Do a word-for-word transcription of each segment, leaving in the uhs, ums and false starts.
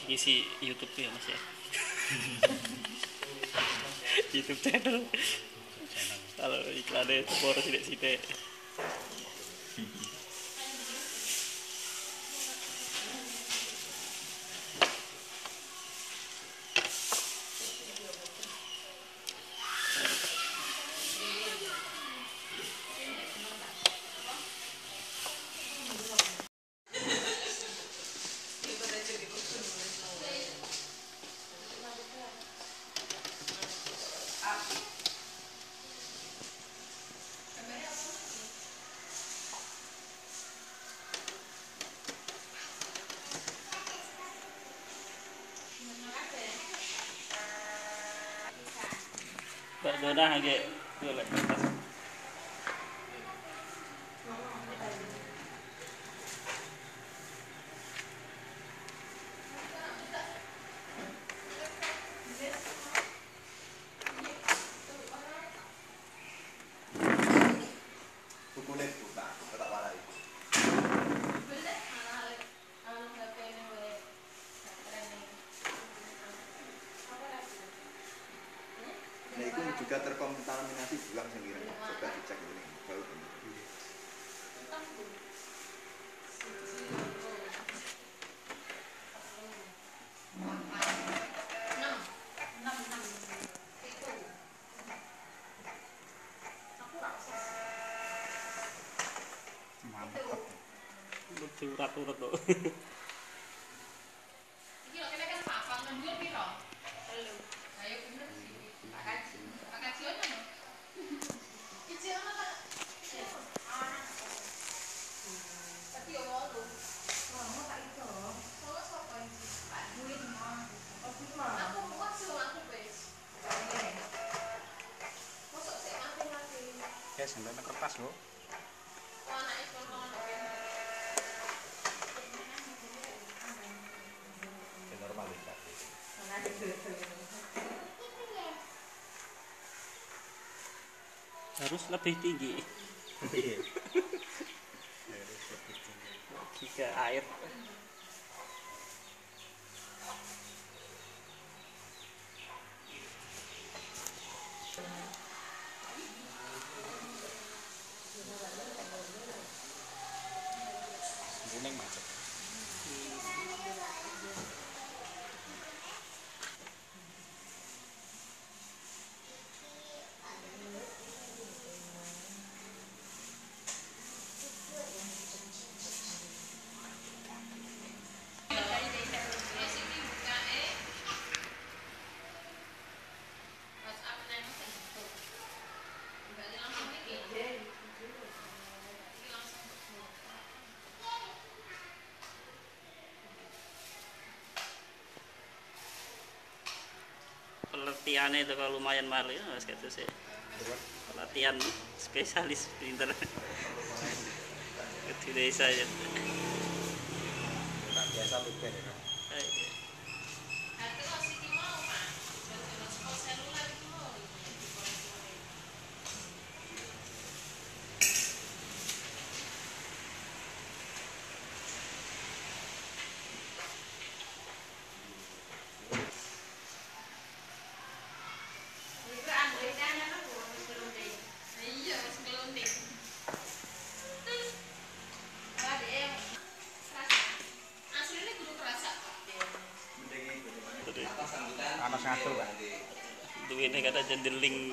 isi YouTube tuh ya Mas ya. YouTube channel. Kalau iklannya boros sidik-sidik. Mbak Dona agak golek kertas. Nah, itu juga terkontaminasi buang sendiri. Coba dicek ini. Bau ini. Mantap. Urat-urat loh. Ya, sendalnya kertas loh. Harus lebih tinggi. Jika air Kuning macet. pelatihannya itu kalau lumayan mahal ya Mas gitu sih. Pelatihan spesialis pinter ke desa ya. Tak biasa lupa ya. Panas ngatur, Pak. Duwene kata jendeling.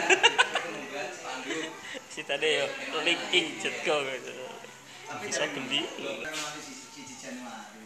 Si tadi yo linking jetgo gitu. Bisa beli.